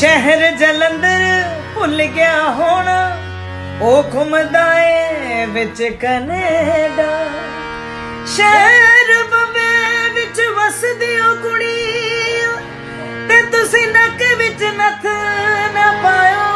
शहर जलंधर भुल गया होना, ओ घुमदा ए विच कनेडा। शहर बंबे विच वसदी ओ कुड़ी, ते तुसी नक विच नथ ना पायो।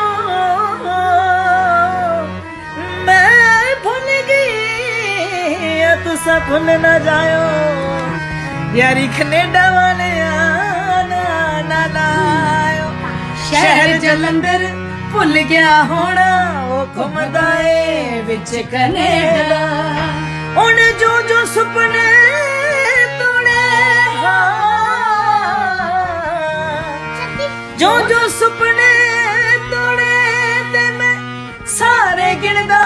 मैं भुल गई तुसा भुल ना जायो, यारी कनेडा वाले ना लायो। शहर जलंधर भुल गया होना, ओ घुमदा ए विच कनेडा। हुण जो जो सुपने तोड़े, जो जो सुपने तोड़े ते मैं सारे गिनदा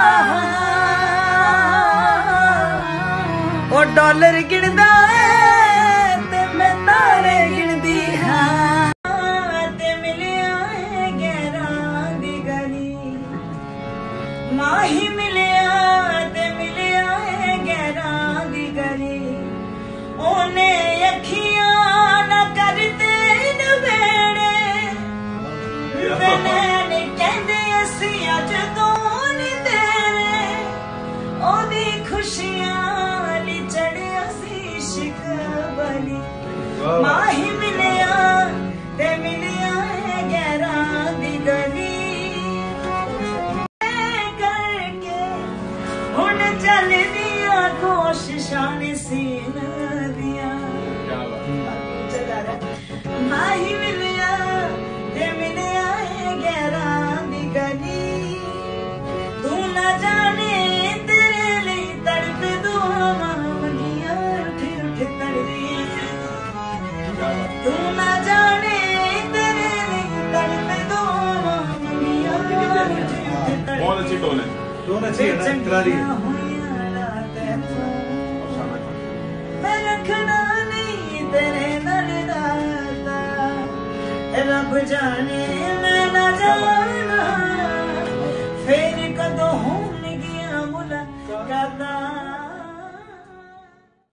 ओ डॉलर गिनदा ते मैं तारे गिनदी हां। ते मिलिया गैरां दी गली, माही मिलिया ते मिलिया गैरां दी गली। ओने अखियां ना करते नवेड़े, मैंने कहंदे असी अज तो नहीं तेरे। ओदी खुशियां ली चढ़िया सी शिकबली, माही मिलिया ते मिलिया गैरां दी गली। करके हुण चलदियां कोशिशां ने सीन दियां, माही मिलिया ते मिलिया गैरां दी गली। तू ना जाने तेरे लिए तड़प दुआवां मंगियां उठ उठ तड़दियां। तू ना जाने तेरे लिए तड़प दुआवां मंगियां उठ उठ तड़दियां। बहुत अच्छी टोन है, टोन अच्छी है ना, करारी है। मैं रखना नहीं तेरे नाल नाता, रब जाने मैं ना जाने